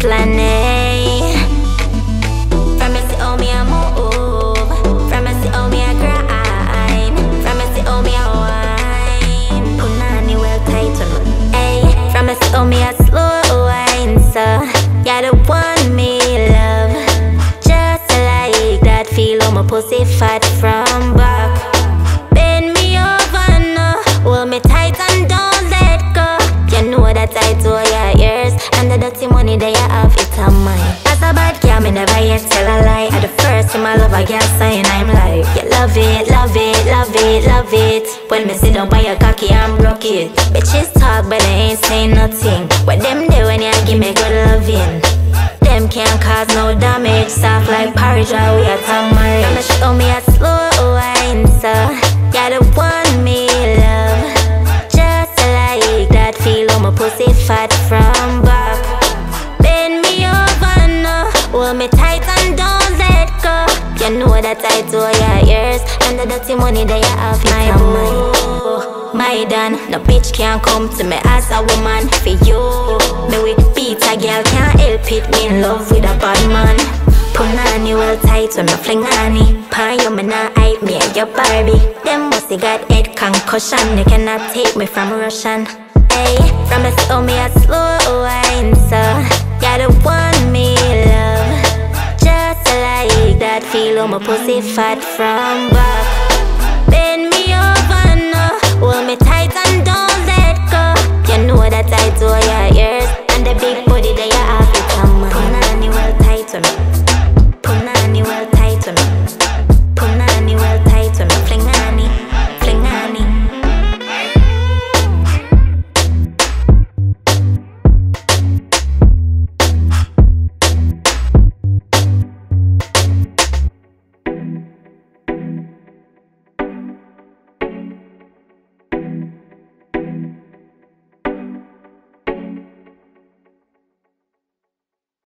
waistline, eh? From you see how me a move, from you see how me a grind, from you see how me a wine. Punani well tight on me, eh? From you see how me a slow wine, so you're the one me love. Just like that, feel how my pussy fat from back. Bend me over now, hold me tight and don't let go. You know that I do your ears, and the dirty money that you have, it's on mine. As a bad girl, me never yet tell a lie. At the first time I love a girl sign, I'm like, you love it, love it, love it, love it. When me sit down by your cocky, I'm broke it. Bitches talk, but they ain't saying nothing. What them do when you give me good loving? Them can't cause no damage. Soft like porridge, while we are tongue marriage. I'ma show me a slow wine, so you're the one me love. Just like that, feel how my pussy fat from back. Bend me over now, hold me tight and don't let go. You know that I do your ears, and the dirty money that you have, my boo, my dan. No bitch can't come to me as a woman for you. Me we beat a girl, can't help it. Me in love with a bad man. Punani well tight when me fling honey. Pan you me nah hype me and your Barbie. Them must've got head concussion. They cannot take me from Russian. Hey, from a slow me a slow wine, so you're the one me love. Just like that, feel how my pussy fat from back.